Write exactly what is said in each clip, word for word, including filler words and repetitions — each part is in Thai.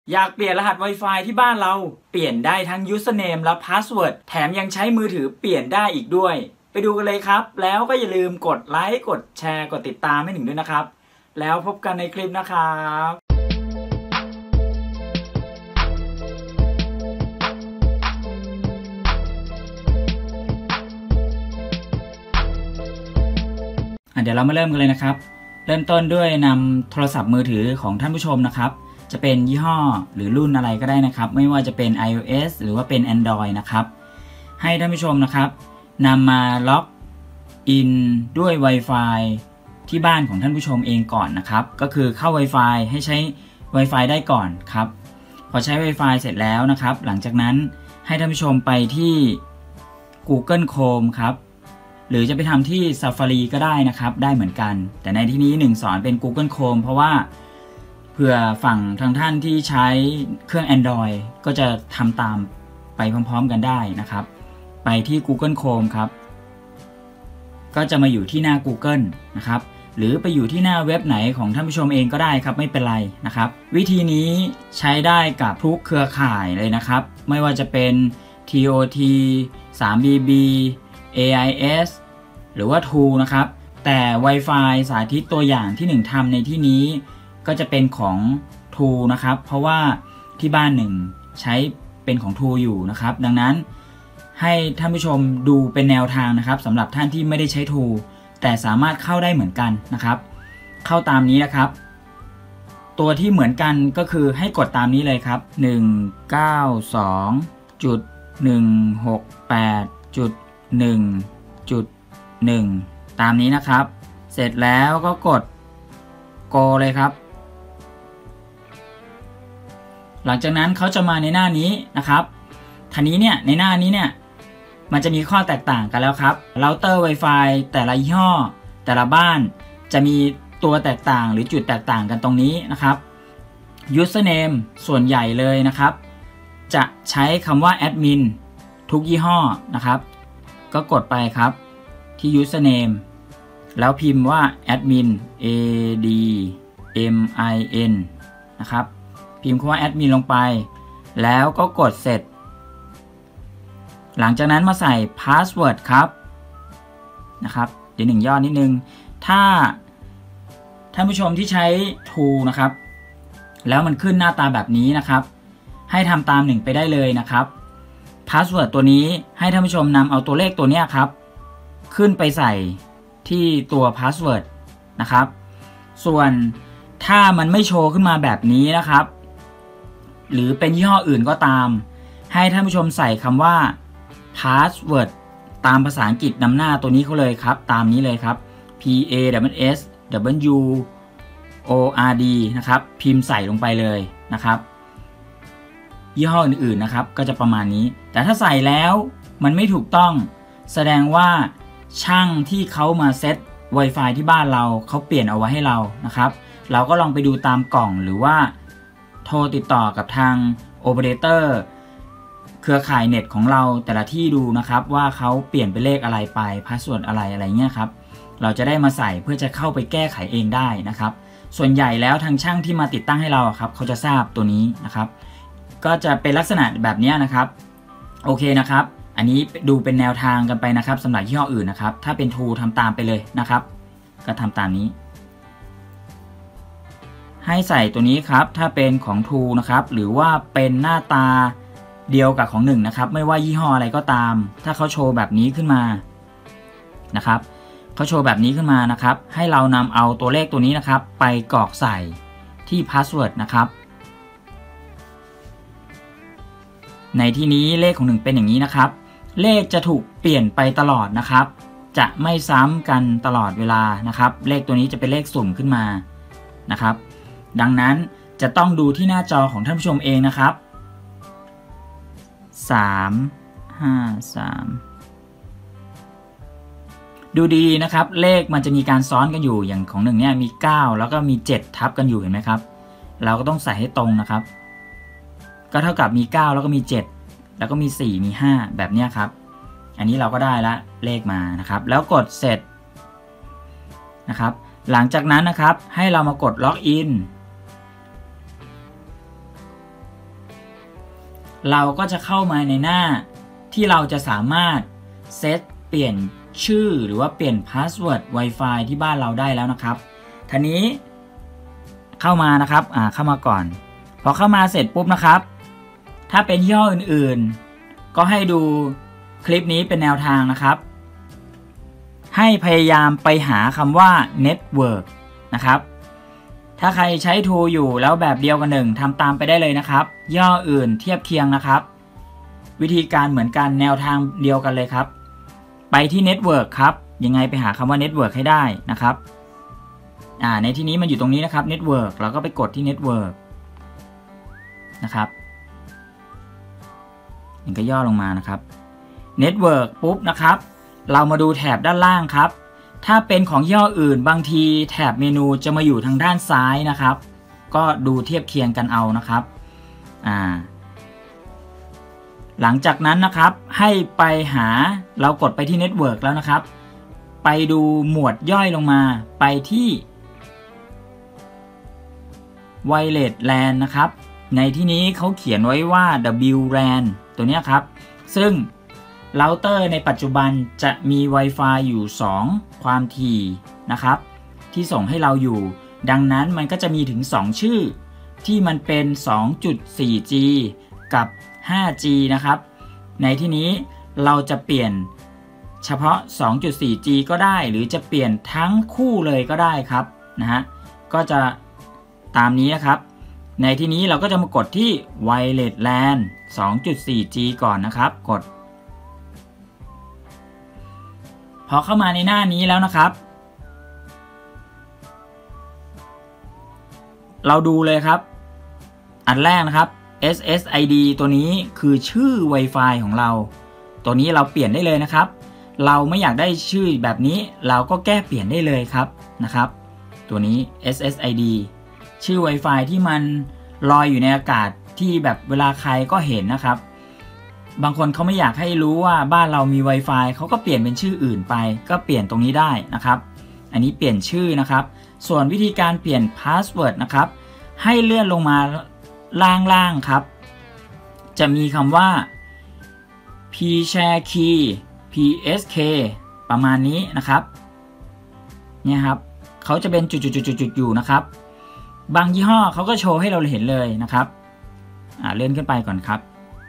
อยากเปลี่ยนรหัส Wi-Fi ที่บ้านเราเปลี่ยนได้ทั้ง Username และ Password แถมยังใช้มือถือเปลี่ยนได้อีกด้วยไปดูกันเลยครับแล้วก็อย่าลืมกดไลค์กดแชร์กดติดตามให้หนึ่งด้วยนะครับแล้วพบกันในคลิปนะครับเดี๋ยวเรามาเริ่มกันเลยนะครับเริ่มต้นด้วยนำโทรศัพท์มือถือของท่านผู้ชมนะครับจะเป็นยี่ห้อหรือรุ่นอะไรก็ได้นะครับไม่ว่าจะเป็น iOS หรือว่าเป็น Android นะครับให้ท่านผู้ชมนะครับนำมาล็อกอินด้วย Wi-Fi ที่บ้านของท่านผู้ชมเองก่อนนะครับก็คือเข้า Wi-Fi ให้ใช้ Wi-Fi ได้ก่อนครับพอใช้ Wi-Fi เสร็จแล้วนะครับหลังจากนั้นให้ท่านผู้ชมไปที่ Google Chrome ครับหรือจะไปทำที่ Safari ก็ได้นะครับได้เหมือนกันแต่ในที่นี้หนึ่งสอนเป็น Google Chrome เพราะว่าเผื่อฝั่งทางท่านที่ใช้เครื่อง Android ก็จะทำตามไปพร้อมๆกันได้นะครับไปที่ Google Chrome ครับก็จะมาอยู่ที่หน้า Google นะครับหรือไปอยู่ที่หน้าเว็บไหนของท่านผู้ชมเองก็ได้ครับไม่เป็นไรนะครับวิธีนี้ใช้ได้กับทุกเครือข่ายเลยนะครับไม่ว่าจะเป็น ที โอ ที ทรี บี บี เอ ไอ เอส หรือว่า ทู นะครับแต่ Wi-Fi สาธิตตัวอย่างที่หนึ่งทำในที่นี้ก็จะเป็นของ ทู นะครับเพราะว่าที่บ้านหนึ่งใช้เป็นของ ทู อยู่นะครับดังนั้นให้ท่านผู้ชมดูเป็นแนวทางนะครับสำหรับท่านที่ไม่ได้ใช้ ทู แต่สามารถเข้าได้เหมือนกันนะครับเข้าตามนี้นะครับตัวที่เหมือนกันก็คือให้กดตามนี้เลยครับ หนึ่ง เก้า สอง จุด หนึ่ง หก แปด จุด หนึ่ง จุด หนึ่ง ตามนี้นะครับเสร็จแล้วก็กด Go เลยครับหลังจากนั้นเขาจะมาในหน้านี้นะครับทีนี้เนี่ยในหน้านี้เนี่ยมันจะมีข้อแตกต่างกันแล้วครับเราเตอร์ Wi-Fi แต่ละยี่ห้อแต่ละบ้านจะมีตัวแตกต่างหรือจุดแตกต่างกันตรงนี้นะครับ Username ส่วนใหญ่เลยนะครับจะใช้คำว่า Admin ทุกยี่ห้อนะครับก็กดไปครับที่ Username แล้วพิมพ์ว่า Admin A D M I N นะครับพิมพ์คำว่า Admin ลงไปแล้วก็กดเสร็จหลังจากนั้นมาใส่ Password ครับนะครับเดี๋ยวหนึ่งย่อนิดนึงถ้าท่านผู้ชมที่ใช้ ทู นะครับแล้วมันขึ้นหน้าตาแบบนี้นะครับให้ทำตามหนึ่งไปได้เลยนะครับ Password ตัวนี้ให้ท่านผู้ชมนำเอาตัวเลขตัวนี้ครับขึ้นไปใส่ที่ตัว Password นะครับส่วนถ้ามันไม่โชว์ขึ้นมาแบบนี้นะครับหรือเป็นยี่ห้ออื่นก็ตามให้ท่านผู้ชมใส่คำว่า password ตามภาษาอังกฤษนำหน้าตัวนี้เขาเลยครับตามนี้เลยครับ P A S S W O R D นะครับพิมพ์ใส่ลงไปเลยนะครับยี่ห้ออื่นๆนะครับก็จะประมาณนี้แต่ถ้าใส่แล้วมันไม่ถูกต้องแสดงว่าช่างที่เขามาเซต Wi-Fi ที่บ้านเราเขาเปลี่ยนเอาไว้ให้เรานะครับเราก็ลองไปดูตามกล่องหรือว่าโทรติดต่อกับทางโอเปอเรเตอร์เครือข่ายเน็ตของเราแต่ละที่ดูนะครับว่าเขาเปลี่ยนเป็นเลขอะไรไปพาสเวิร์ดอะไรอะไรเงี้ยครับเราจะได้มาใส่เพื่อจะเข้าไปแก้ไขเองได้นะครับส่วนใหญ่แล้วทางช่างที่มาติดตั้งให้เราครับเขาจะทราบตัวนี้นะครับก็จะเป็นลักษณะแบบนี้นะครับโอเคนะครับอันนี้ดูเป็นแนวทางกันไปนะครับสำหรับยี่ห้ออื่นนะครับถ้าเป็น ทู ทำตามไปเลยนะครับก็ทำตามนี้ให้ใส่ตัวนี้ครับถ้าเป็นของ ทู นะครับหรือว่าเป็นหน้าตาเดียวกับของหนึ่งนะครับไม่ว่ายี่ห้ออะไรก็ตามถ้าเขาโชว์แบบนี้ขึ้นมานะครับเขาโชว์แบบนี้ขึ้นมานะครับให้เรานำเอาตัวเลขตัวนี้นะครับไปกรอกใส่ที่ Password นะครับในที่นี้เลขของหนึ่งเป็นอย่างนี้นะครับเลขจะถูกเปลี่ยนไปตลอดนะครับจะไม่ซ้ำกันตลอดเวลานะครับเลขตัวนี้จะเป็นเลขสุ่มขึ้นมานะครับดังนั้นจะต้องดูที่หน้าจอของท่านผู้ชมเองนะครับสาม ห้า สามดูดีนะครับเลขมันจะมีการซ้อนกันอยู่อย่างของหนึ่งเนี่ยมีเก้าแล้วก็มีเจ็ดทับกันอยู่เห็นไหมครับเราก็ต้องใส่ให้ตรงนะครับก็เท่ากับมีเก้าแล้วก็มีเจ็ดแล้วก็มีสี่มีห้าแบบนี้ครับอันนี้เราก็ได้ละเลขมานะครับแล้วกดเสร็จนะครับหลังจากนั้นนะครับให้เรามากดล็อกอินเราก็จะเข้ามาในหน้าที่เราจะสามารถเซตเปลี่ยนชื่อหรือว่าเปลี่ยนพาสเวิร์ด Wi-Fi ที่บ้านเราได้แล้วนะครับทีนี้เข้ามานะครับอ่าเข้ามาก่อนพอเข้ามาเสร็จปุ๊บนะครับถ้าเป็นยี่ห้ออื่นๆก็ให้ดูคลิปนี้เป็นแนวทางนะครับให้พยายามไปหาคำว่า Network นะครับถ้าใครใช้ True อยู่แล้วแบบเดียวกันหนึ่งทำตามไปได้เลยนะครับย่ออื่นเทียบเคียงนะครับวิธีการเหมือนกันแนวทางเดียวกันเลยครับไปที่ Network ครับยังไงไปหาคำว่า Network ให้ได้นะครับอ่าในที่นี้มันอยู่ตรงนี้นะครับ Network เราก็ไปกดที่ Network นะครับมันก็ย่อลงมานะครับ Network ปุ๊บนะครับเรามาดูแถบด้านล่างครับถ้าเป็นของยี่ห้ออื่นบางทีแถบเมนูจะมาอยู่ทางด้านซ้ายนะครับก็ดูเทียบเคียงกันเอานะครับอ่าหลังจากนั้นนะครับให้ไปหาเรากดไปที่ Network แล้วนะครับไปดูหมวดย่อยลงมาไปที่ Wireless แลน นะครับในที่นี้เขาเขียนไว้ว่า ดับเบิลยู แลน ตัวนี้ครับซึ่งเราเตอร์ในปัจจุบันจะมี Wi-Fi อยู่สองความถี่นะครับที่ส่งให้เราอยู่ดังนั้นมันก็จะมีถึงสองชื่อที่มันเป็น สองจุดสี่ จี กับ ห้า จี นะครับในที่นี้เราจะเปลี่ยนเฉพาะ สองจุดสี่ จี ก็ได้หรือจะเปลี่ยนทั้งคู่เลยก็ได้ครับนะฮะก็จะตามนี้นะครับในที่นี้เราก็จะมากดที่ Wireless แลน สองจุดสี่ จี ก่อนนะครับกดพอเข้ามาในหน้านี้แล้วนะครับเราดูเลยครับอันแรกนะครับ เอส เอส ไอ ดี ตัวนี้คือชื่อ Wi-Fi ของเราตัวนี้เราเปลี่ยนได้เลยนะครับเราไม่อยากได้ชื่อแบบนี้เราก็แก้เปลี่ยนได้เลยครับนะครับตัวนี้ เอส เอส ไอ ดี ชื่อ Wi-Fi ที่มันลอยอยู่ในอากาศที่แบบเวลาใครก็เห็นนะครับบางคนเขาไม่อยากให้รู้ว่าบ้านเรามี Wi-Fi เขาก็เปลี่ยนเป็นชื่ออื่นไปก็เปลี่ยนตรงนี้ได้นะครับอันนี้เปลี่ยนชื่อนะครับส่วนวิธีการเปลี่ยนพาสเวิร์ดนะครับให้เลื่อนลงมาล่างๆครับจะมีคำว่า pshare key พี เอส เค ประมาณนี้นะครับเนี่ยครับเขาจะเป็นจุดๆๆๆอยู่นะครับบางยี่ห้อเขาก็โชว์ให้เราเห็นเลยนะครับอ่าเลื่อนขึ้นไปก่อนครับ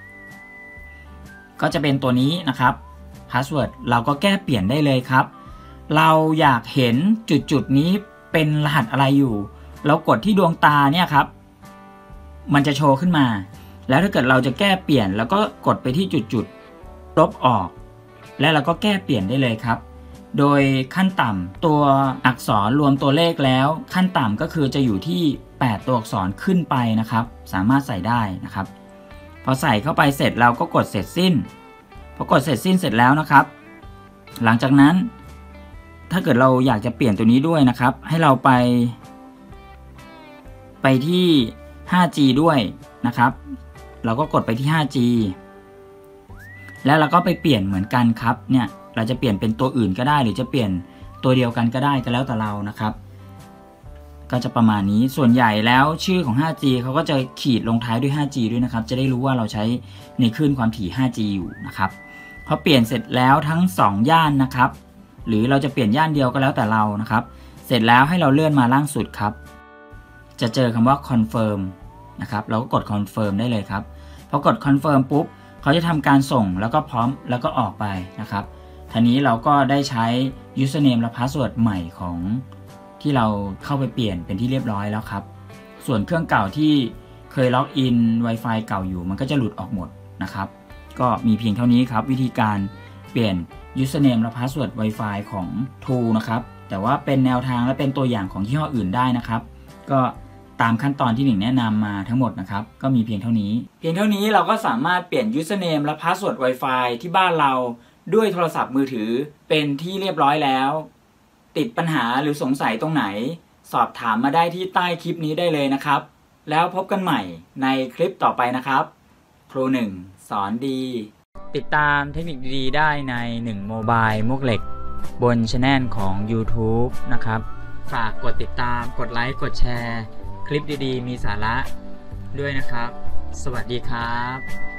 ก็จะเป็นตัวนี้นะครับพาสเวิร์ดเราก็แก้เปลี่ยนได้เลยครับเราอยากเห็นจุดๆนี้เป็นรหัสอะไรอยู่เรากดที่ดวงตาเนี่ยครับมันจะโชว์ขึ้นมาแล้วถ้าเกิดเราจะแก้เปลี่ยนแล้วก็กดไปที่จุดๆลบออกและเราก็แก้เปลี่ยนได้เลยครับโดยขั้นต่ำตัวอักษรรวมตัวเลขแล้วขั้นต่ำก็คือจะอยู่ที่แปดตัวอักษรขึ้นไปนะครับสามารถใส่ได้นะครับพอใส่เข้าไปเสร็จเราก็กดเสร็จสิ้นพอกดเสร็จสิ้นเสร็จแล้วนะครับหลังจากนั้นถ้าเกิดเราอยากจะเปลี่ยนตัวนี้ด้วยนะครับให้เราไปไปที่ ห้า จี ด้วยนะครับเราก็กดไปที่ ห้า จี แล้วเราก็ไปเปลี่ยนเหมือนกันครับเนี่ยเราจะเปลี่ยนเป็นตัวอื่นก็ได้หรือจะเปลี่ยนตัวเดียวกันก็ได้ก็แล้วแต่เรานะครับก็จะประมาณนี้ส่วนใหญ่แล้วชื่อของ ห้า จี เขาก็จะขีดลงท้ายด้วย ห้า จี ด้วยนะครับจะได้รู้ว่าเราใช้ในคลื่นความถี่ ห้า จี อยู่นะครับพอเปลี่ยนเสร็จแล้วทั้งสองย่านนะครับหรือเราจะเปลี่ยนย่านเดียวก็แล้วแต่เรานะครับเสร็จแล้วให้เราเลื่อนมาล่างสุดครับจะเจอคำว่า confirm นะครับเราก็กด confirm ได้เลยครับพอกด confirm ปุ๊บเขาจะทำการส่งแล้วก็พร้อมแล้วก็ออกไปนะครับทีนี้เราก็ได้ใช้ username และ password ใหม่ของที่เราเข้าไปเปลี่ยนเป็นที่เรียบร้อยแล้วครับส่วนเครื่องเก่าที่เคยล็อกอิน Wi-Fi เก่าอยู่มันก็จะหลุดออกหมดนะครับก็มีเพียงเท่านี้ครับวิธีการเปลี่ยน username และ password Wi-Fi ของ True นะครับแต่ว่าเป็นแนวทางและเป็นตัวอย่างของยี่ห้ออื่นได้นะครับก็ตามขั้นตอนที่หนึ่งแนะนำมาทั้งหมดนะครับก็มีเพียงเท่านี้เพียงเท่านี้เราก็สามารถเปลี่ยน username และ password Wi-Fi ที่บ้านเราด้วยโทรศัพท์มือถือเป็นที่เรียบร้อยแล้วติดปัญหาหรือสงสัยตรงไหนสอบถามมาได้ที่ใต้คลิปนี้ได้เลยนะครับแล้วพบกันใหม่ในคลิปต่อไปนะครับครูหนึ่งสอนดีติดตามเทคนิคดีๆได้ในหนึ่งโมบายมุกเหล็กบนช anel ของ YouTube นะครับฝากกดติดตามกดไลค์กดแชร์คลิปดีๆมีสาระด้วยนะครับสวัสดีครับ